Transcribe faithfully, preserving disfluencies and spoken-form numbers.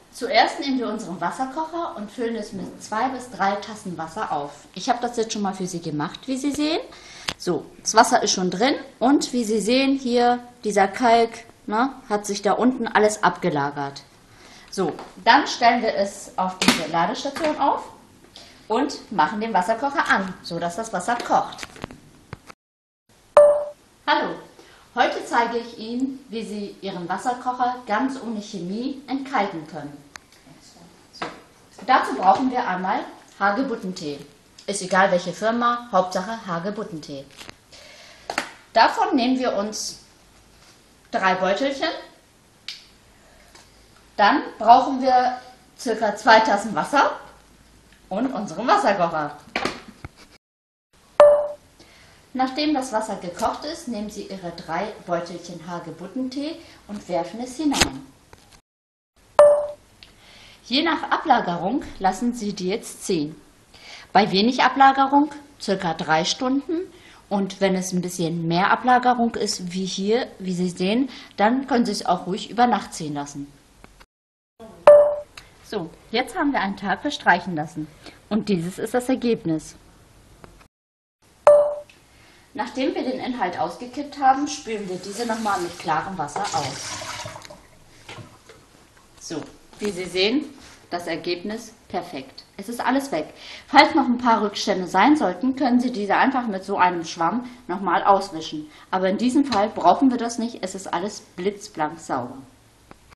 Zuerst nehmen wir unseren Wasserkocher und füllen es mit zwei bis drei Tassen Wasser auf. Ich habe das jetzt schon mal für Sie gemacht, wie Sie sehen. So, das Wasser ist schon drin und wie Sie sehen, hier dieser Kalk, ne, hat sich da unten alles abgelagert. So, dann stellen wir es auf diese Ladestation auf und machen den Wasserkocher an, sodass das Wasser kocht. Hallo, heute zeige ich Ihnen, wie Sie Ihren Wasserkocher ganz ohne Chemie entkalken können. So, dazu brauchen wir einmal Hagebuttentee. Ist egal welche Firma, Hauptsache Hagebuttentee. Davon nehmen wir uns drei Beutelchen. Dann brauchen wir ca. zwei Tassen Wasser und unseren Wasserkocher. Nachdem das Wasser gekocht ist, nehmen Sie Ihre drei Beutelchen Hagebuttentee und werfen es hinein. Je nach Ablagerung lassen Sie die jetzt ziehen. Bei wenig Ablagerung ca. drei Stunden und wenn es ein bisschen mehr Ablagerung ist, wie hier, wie Sie sehen, dann können Sie es auch ruhig über Nacht ziehen lassen. So, jetzt haben wir einen Tag verstreichen lassen und dieses ist das Ergebnis. Nachdem wir den Inhalt ausgekippt haben, spülen wir diese nochmal mit klarem Wasser aus. So, wie Sie sehen, das Ergebnis perfekt. Es ist alles weg. Falls noch ein paar Rückstände sein sollten, können Sie diese einfach mit so einem Schwamm nochmal auswischen. Aber in diesem Fall brauchen wir das nicht, es ist alles blitzblank sauber.